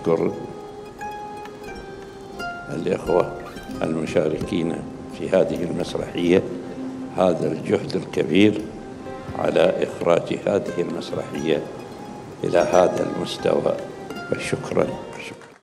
أشكر الإخوة المشاركين في هذه المسرحية هذا الجهد الكبير على إخراج هذه المسرحية إلى هذا المستوى، وشكراً.